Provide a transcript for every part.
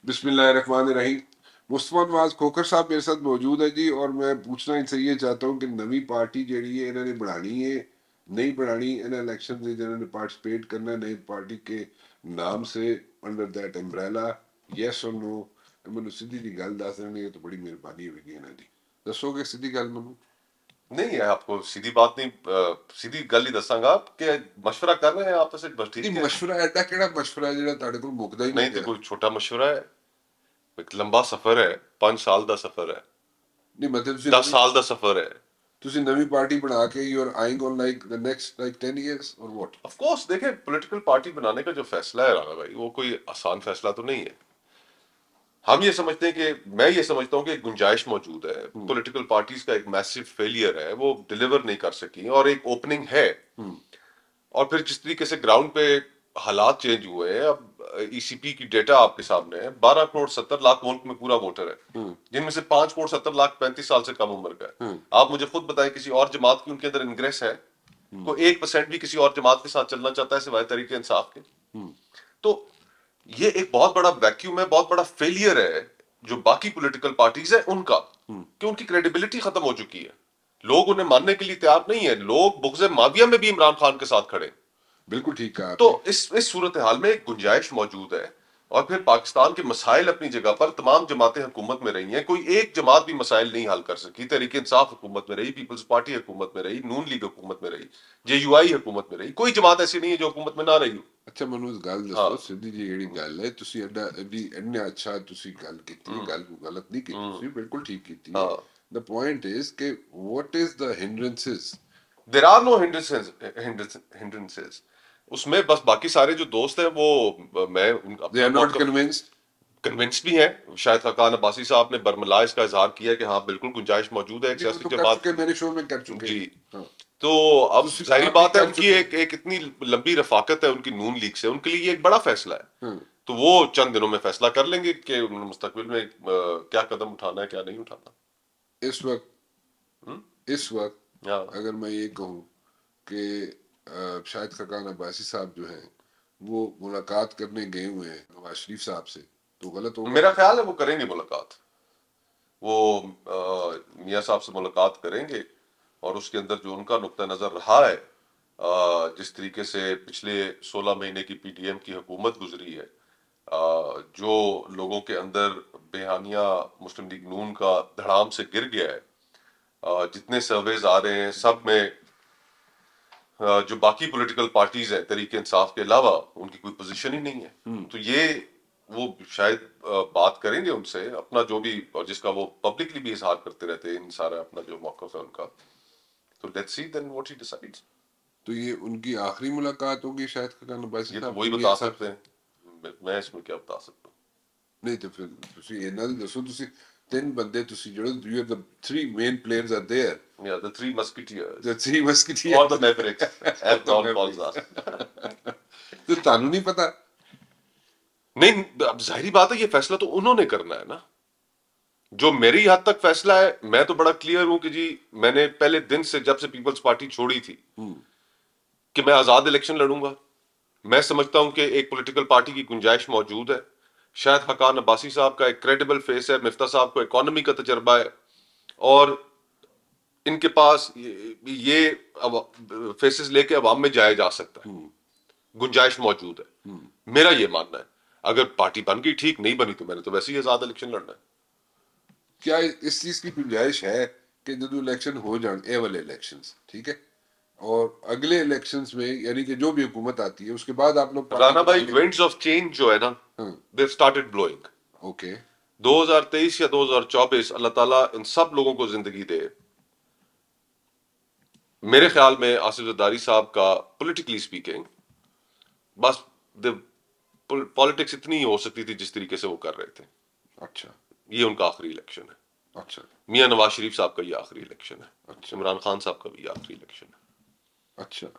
بسم اللہ الرحمن الرحیم. مصطفیٰ نواز کھوکر صاحب میرے ساتھ موجود ہے جی، اور میں پوچھنا ان سے یہ چاہتا ہوں کہ نوی پارٹی جیڑی ہے انہوں نے بڑھانی ہے نہیں بڑھانی، انہیں الیکشن سے جنہوں نے پارٹیسپیٹ کرنا ہے نئی پارٹی کے نام سے انڈر دیٹ امبریلا، یس اور نو؟ مینوں سیدھی جی گل دس دینی تو بڑی مہربانی ہوگی انہاں دی. دسو گے سیدھی گل مینوں؟ نہیں ہے، آپ کو سیدھی بات نہیں، سیدھی گل ہی دساں گا کہ مشورہ کر رہے ہیں آپس میں، بس نہیں ٹھیک ہے. مشورہ ایڈا کیڑا مشورہ ہے جڑا تہاڈے کول مکدا ہی نہیں نہیں تو پیا؟ کوئی چھوٹا مشورہ ہے، ایک لمبا سفر ہے، 5 سال دا سفر ہے، نہیں مطلب 10 سال دا سفر ہے. تسی نوی پارٹی بنا کے you are eyeing on like the next like 10 years or what؟ Of course دیکھیں، پولیٹیکل پارٹی بنانے کا جو فیصلہ ہے رانا بھائی، وہ کوئی آسان فیصلہ تو نہیں ہے. ہم یہ سمجھتے ہیں کہ میں یہ سمجھتا ہوں کہ ایک گنجائش موجود ہے. پولیٹیکل پارٹیز کا ایک میسو فیلئر ہے، وہ ڈیلیور نہیں کر سکی، اور ایک اوپننگ ہے. اور پھر جس طریقے سے گراؤنڈ پہ حالات چینج ہوئے ہیں، اب ای سی پی کی ڈیٹا آپ کے سامنے ہے، 12 کروڑ 70 لاکھ ملک میں پورا ووٹر ہے، جن میں سے 5 کروڑ 70 لاکھ 35 سال سے کم عمر کا ہے. آپ مجھے خود بتائیں کسی اور جماعت کی ان کے اندر انگریس ہے؟ کوئی 1% بھی کسی اور جماعت کے ساتھ چلنا چاہتا ہے سوائے تحریک انصاف کے؟ تو یہ ایک بہت بڑا ویکیوم ہے، بہت بڑا فیلئر ہے جو باقی پولیٹیکل پارٹیز ہیں ان کا، کہ ان کی کریڈیبلٹی ختم ہو چکی ہے. لوگ انہیں ماننے کے لیے تیار نہیں ہے. لوگ بغض معاویہ میں بھی عمران خان کے ساتھ کھڑے. بالکل ٹھیک کہا آپ تو نے. اس صورتحال میں ایک گنجائش موجود ہے. اور پھر پاکستان کے مسائل اپنی جگہ پر، تمام جماعتیں حکومت میں رہی ہیں، کوئی ایک جماعت بھی مسائل نہیں حل کر سکی. تحریک انصاف حکومت میں رہی، پیپلز پارٹی حکومت میں رہی، نون لیگ حکومت میں رہی، جے یو آئی حکومت میں رہی. کوئی جماعت ایسی نہیں ہے جو حکومت میں نہ رہی ہو. اچھا مینوں گل ہاں. دسو سیدھی جی جیڑی گل ہے تسی ایڈا ایڈی انیا اچھا تسی گل کیتی ہے، گل کو غلط نہیں کیتی، تسی بالکل ٹھیک کیتی ہے. ہاں. دا پوائنٹ از کہ what is the hindrances? There are no hindrances اس میں. بس باقی سارے جو دوست ہیں وہ میں دے اپنا آر ناٹ موقف کنونسڈ. کنونسڈ بھی ہیں. شاید خاقان عباسی صاحب نے برملا اس کا اظہار کیا کہ ہاں بالکل گنجائش موجود ہے ایک نہیں وہ سیاسی تو کر جماعت چکے، کی. میرے شو میں کر چکے. جی. ہاں تو اب تسی ظاہری آپ بھی بات ہے کر ان کی چکے. ایک اتنی لمبی رفاقت ہے ان کی نون لیگ سے، ان کے لیے یہ ایک بڑا فیصلہ ہے. ہاں تو وہ چند دنوں میں فیصلہ کر لیں گے کہ انہوں نے مستقبل میں کیا قدم اٹھانا ہے کیا نہیں اٹھانا. اس وقت اس وقت ہاں. اگر میں یہ کہوں کہ شاہد خاقان عباسی صاحب جو ہیں وہ ملاقات کرنے گئے ہوئے ہیں نواز شریف صاحب سے، تو غلط ہوگا؟ میرا خیال ہے وہ کریں گے ملاقات. وہ میاں صاحب سے ملاقات کریں گے، اور اس کے اندر جو ان کا نقطہ نظر رہا ہے، جس طریقے سے پچھلے 16 مہینے کی پی ٹی ایم کی حکومت گزری ہے، جو لوگوں کے اندر بیہانیہ مسلم لیگ نون کا دھڑام سے گر گیا ہے. جتنے سرویز آ رہے ہیں سب میں جو باقی پولیٹیکل پارٹیز ہیں تحریک انصاف کے علاوہ، ان کی کوئی پوزیشن ہی نہیں ہے. تو یہ وہ شاید بات کریں گے ان سے اپنا جو بھی، اور جس کا وہ پبلکلی بھی اظہار کرتے رہتے ہیں ان سارا اپنا جو موقف ہے ان کا. تو let's see then what he ڈیسائیڈز. تو یہ ان کی آخری ملاقات ہوگی شاہد خاقان عباسی یہ تو صاحب کی وہی میاں بتا صاحب سکتے سے؟ ہیں، میں اس میں کیا بتا سکتا ہوں. نہیں تو پھر تسی اینا دسو، تسی تین بندے تسی جڑو you are the three main players are there. Yeah, the three musketeers The three or musketeers the mavericks or as the Don calls Mavericks. us. تو تانوں نہیں پتا؟ نہیں، اب ظاہری بات ہے یہ فیصلہ تو انہوں نے کرنا ہے نا. جو میری حد تک فیصلہ ہے، میں تو بڑا کلیئر ہوں کہ جی میں نے پہلے دن سے جب سے پیپلز پارٹی چھوڑی تھی کہ میں آزاد الیکشن لڑوں گا. میں سمجھتا ہوں کہ ایک پولیٹیکل پارٹی کی گنجائش موجود ہے. شاید خاقان عباسی صاحب کا ایک کریڈیبل فیس ہے، مفتاح صاحب کو اکانومی کا تجربہ ہے، اور ان کے پاس یہ فیسز لے کے عوام میں جایا جا سکتا ہے. گنجائش موجود ہے، میرا یہ ماننا ہے. اگر پارٹی بن گئی ٹھیک، نہیں بنی تو میں نے تو ویسے ہی آزاد الیکشن لڑنا ہے. کیا اس چیز کی گنجائش ہے کہ جدو الیکشن ہو جان، اے والے الیکشنز ٹھیک ہے، اور اگلے الیکشنز میں یعنی کہ جو بھی حکومت آتی ہے اس کے بعد آپ لوگ پارٹی رانا بھائی، بنائیں گے؟ ونڈز آف چینج جو ہے نا، ہاں they've started blowing. اوکے. 2023 یا 2024 اللہ تعالیٰ ان سب لوگوں کو زندگی دے. میرے خیال میں آصف زرداری صاحب کا پولیٹیکلی سپیکنگ بس پالیٹکس اتنی ہی ہو سکتی تھی جس طریقے سے وہ کر رہے تھے. اچھا یہ ان کا آخری الیکشن ہے. اچھا میاں نواز شریف صاحب کا یہ آخری الیکشن ہے. اچھا عمران خان صاحب کا بھی یہ آخری الیکشن ہے. اچھا.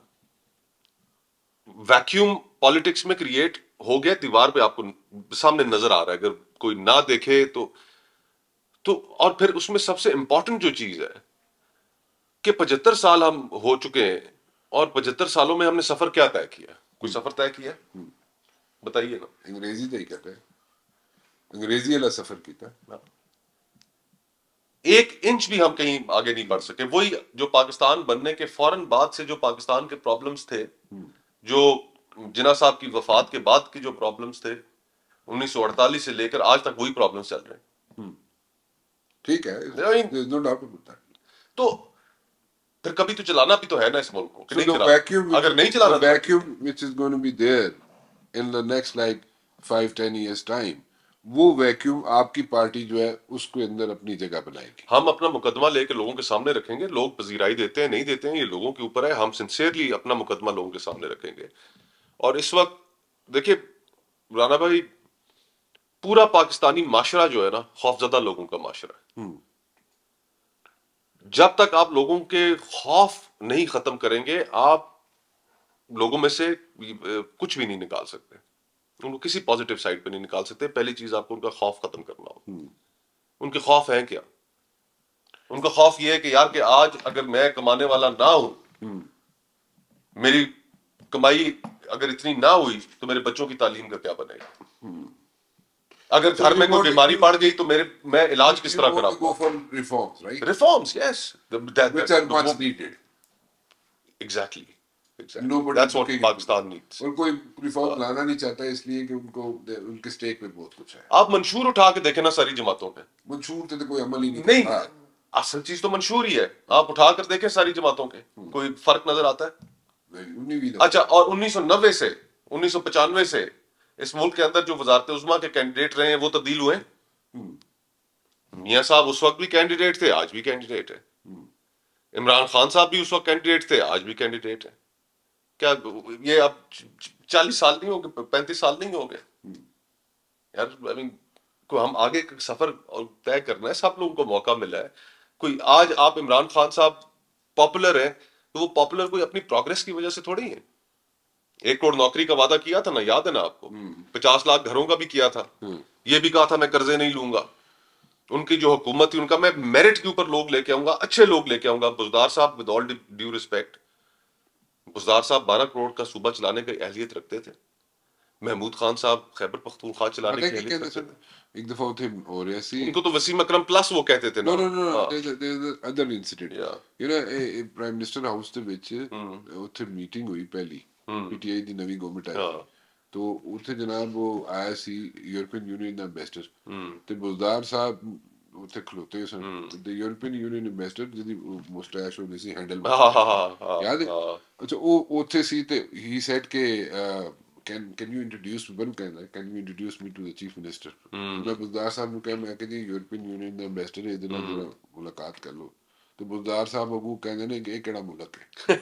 ویکیوم پالیٹکس میں کریٹ ہو گیا، دیوار پہ آپ کو سامنے نظر آ رہا ہے، اگر کوئی نہ دیکھے تو اور پھر اس میں سب سے امپورٹنٹ جو چیز ہے کہ 75 سال ہم ہو چکے ہیں، اور 75 سالوں میں ہم نے سفر کیا طے کیا؟ کوئی سفر طے کیا؟ بتائیے نا. انگریزی تو ہی کہتے ہیں. انگریزی والا سفر کیتا. ایک انچ بھی ہم کہیں آگے نہیں بڑھ سکے. وہی جو پاکستان بننے کے فوراً بعد سے جو پاکستان کے پرابلمز تھے, جو جناح صاحب کی وفات کے بعد کے جو پرابلمز تھے 1948 سے لے کر آج تک وہی پرابلمز چل رہے ہیں. ٹھیک ہے, no doubt about that. تو پھر کبھی تو چلانا بھی تو ہے نا اس ملک کو, کہ So نہیں the چلانا. vacuum, اگر نہیں چلانا the vacuum which is going to be there in the next like 5-10 years time, وہ ویکیوم آپ کی پارٹی جو ہے اس کے اندر اپنی جگہ بنائے گی. ہم اپنا مقدمہ لے کے لوگوں کے سامنے رکھیں گے. لوگ پذیرائی دیتے ہیں نہیں دیتے ہیں یہ لوگوں کے اوپر ہے. ہم سنسیئرلی اپنا مقدمہ لوگوں کے سامنے رکھیں گے. اور اس وقت دیکھیے رانا بھائی, پورا پاکستانی معاشرہ جو ہے نا خوفزدہ لوگوں کا معاشرہ ہے. جب تک آپ لوگوں کے خوف نہیں ختم کریں گے آپ لوگوں میں سے کچھ بھی نہیں نکال سکتے. ان کو کسی پازیٹیو سائڈ پہ نہیں نکال سکتے. پہلی چیز آپ کو ان کا خوف ختم کرنا ہوگا. ان کے خوف ہیں کیا؟ ان کا خوف یہ ہے کہ یار کہ آج اگر میں کمانے والا نہ ہوں, میری کمائی اگر اتنی نہ ہوئی تو میرے بچوں کی تعلیم کا کیا بنے گا؟ اگر گھر میں کوئی بیماری پڑ گئی تو میں علاج کس طرح کراؤں؟ go for reforms, right? Reforms, yes. Which are much needed. Exactly. Nobody That's what looking Pakistan into it. needs. اور کوئی ریفارم لانا نہیں چاہتا اس لیے کہ ان کو ان کے اسٹیک میں بہت کچھ ہے. آپ منشور اٹھا کے دیکھیں نا ساری جماعتوں پہ, منشور تو کوئی عمل ہی نہیں کرتا. اصل چیز تو منشور ہی ہے. آپ اٹھا کر دیکھیں ساری جماعتوں کے, کوئی فرق نظر آتا ہے؟ اچھا, اور 1990 سے 1995 سے اس ملک کے اندر جو وزارت عظمیٰ کے کینڈیڈیٹ رہے ہیں وہ تبدیل ہوئے. میاں صاحب اس وقت بھی کینڈیڈیٹ تھے, آج بھی کینڈیڈیٹ ہیں. عمران خان صاحب بھی اس وقت کینڈیڈیٹ تھے, آج بھی کینڈیڈیٹ ہیں. کیا یہ اب 40 سال نہیں ہو گئے, 35 سال نہیں ہو گئے یار؟ کو ہم آگے سفر طے کرنا ہے, سب لوگوں کو موقع ملا ہے. کوئی آج آپ عمران خان صاحب پاپولر ہیں تو وہ پاپولر کوئی اپنی پروگرس کی وجہ سے تھوڑی ہے. 1 کروڑ نوکری کا وعدہ کیا تھا نا, یاد ہے نا آپ کو؟ 50 لاکھ گھروں کا بھی کیا تھا. یہ بھی کہا تھا میں قرضے نہیں لوں گا. ان کی جو حکومت تھی ان کا میں میرٹ کے اوپر لوگ لے کے آؤں گا, اچھے لوگ لے کے آؤں گا. بزدار صاحب with all due respect, Buzdar صاحب 12 کروڑ کا صوبہ چلانے کی اہلیت رکھتے تھے. محمود خان صاحب خیبر پختونخوا چلانے کی اہلیت رکھتے تھے. ایک دفعہ اتنے ہو رہا سی, ان کو تو وسیم اکرم پلس وہ کہتے تھے نا. Other incident you know prime minister house ਦੇ ਵਿੱਚ ਉੱਥੇ ਮੀਟਿੰਗ ਹੋਈ ਪਹਿਲੀ ਪੀਟੀਆਈ ਦੀ ਨਵੀਂ ਗਵਰਨਮੈਂਟ ਆਈ تو ਉੱਥੇ ਜਨਾਬ ਉਹ ਆਇਆ ਸੀ ਯੂਰਪੀਅਨ ਯੂਨੀਅਨ ਦਾ ਐਮਬੈਸਡਰ ਤੇ ਬੁਜ਼ਦਾਰ ਸਾਹਿਬ ਉੱਥੇ ਖਲੋਤੇ ਸਨ. ਤੇ ਯੂਰਪੀਅਨ ਯੂਨੀਅਨ ਐਮਬੈਸਡਰ ਜਿਹਦੀ ਮੁਸਟੈਸ਼ ਹੁੰਦੀ ਸੀ ਹੈਂਡਲ, ਯਾਦ ਹੈ? ਅੱਛਾ, ਉਹ ਉੱਥੇ ਸੀ ਤੇ ਹੀ ਸੈਡ ਕਿ can you introduce ਮੈਨੂੰ ਕਹਿੰਦਾ can you introduce me to the chief minister. ਮੈਂ ਬੁਜ਼ਦਾਰ ਸਾਹਿਬ ਨੂੰ ਕਿਹਾ, ਮੈਂ ਕਿ ਜੀ ਯੂਰਪੀਅਨ ਯੂਨੀਅਨ ਦਾ ਐਮਬੈਸਡਰ ਹੈ, ਇਹਦੇ ਨਾਲ ਜਰਾ ਮੁਲਾਕਾਤ ਕਰ ਲਓ. ਤੇ ਬੁਜ਼ਦਾਰ ਸਾਹਿਬ ਅੱਗੋਂ ਕਹਿੰਦੇ ਨੇ ਕਿ ਇਹ ਕਿਹੜਾ ਮੁਲਕ ਹੈ?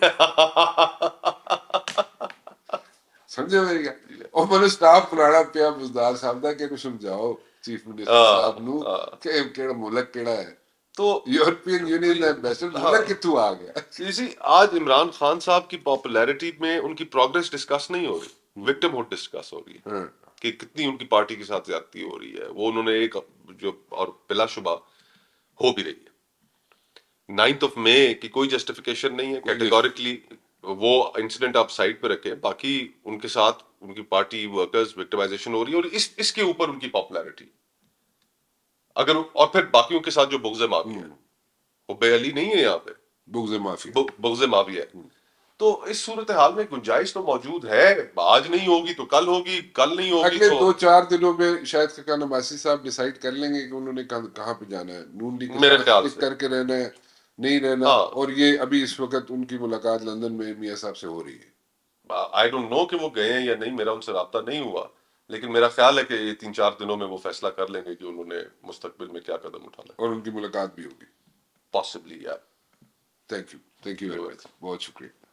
ਸਮਝੇ ਮੇਰੀ ਗੱਲ? ਉਹ ਮੈਨੂੰ ਸਟਾਫ ਪੁਰਾਣਾ ਪਿਆ ਬੁਜ਼ਦਾਰ ਸਾਹਿਬ ਦਾ ਕਿ ਇਹਨੂੰ ਸਮਝਾਓ ਚੀਫ ਮਿਨਿਸਟਰ ਸਾਹਿਬ ਨੂੰ ਕਿ ਕਿਹੜਾ ਮੁਲਕ ਕਿਹੜਾ ہے. تو یورپین یونین ایمبیسڈر کتوں آ گیا. آج عمران خان صاحب کی پاپولیرٹی میں ان کی پروگرس ڈسکس نہیں ہو رہی, وکٹم ہوڈ ڈسکس ہو رہی ہے کہ کتنی ان کی پارٹی کے ساتھ زیادتی ہو رہی ہے. وہ انہوں نے ایک جو, اور بلا شبہ ہو بھی رہی ہے. 9 مئی کی کوئی جسٹیفیکیشن نہیں ہے کیٹیگوریکلی. وہ انسیڈنٹ آپ سائڈ پہ رکھیں, باقی ان کے ساتھ ان کی پارٹی ورکرز وکٹمائزیشن ہو رہی ہے, اور اس کے اوپر ان کی پاپولیرٹی اگر, اور پھر باقیوں کے ساتھ جو بغض مافی ہے, وہ بے علی نہیں ہے یہاں پہ, بغض مافی ہے. تو اس صورتحال میں گنجائش تو موجود ہے. آج نہیں ہوگی تو کل ہوگی, کل نہیں ہوگی اگلے تو 2-4 دنوں میں شاید خاقان عباسی صاحب ڈیسائیڈ کر لیں گے کہ انہوں نے کہاں پہ جانا ہے. نون لیگ میرے خیال سے کر کے رہنا ہے, نہیں رہنا. اور یہ ابھی اس وقت ان کی ملاقات لندن میں میاں صاحب سے ہو رہی ہے. آئی ڈونٹ نو کہ وہ گئے ہیں یا نہیں, میرا ان سے رابطہ نہیں ہوا, لیکن میرا خیال ہے کہ یہ 3-4 دنوں میں وہ فیصلہ کر لیں گے کہ انہوں نے مستقبل میں کیا قدم اٹھانا ہے. اور ان کی ملاقات بھی ہوگی possibly. Thank you very much, بہت شکریہ.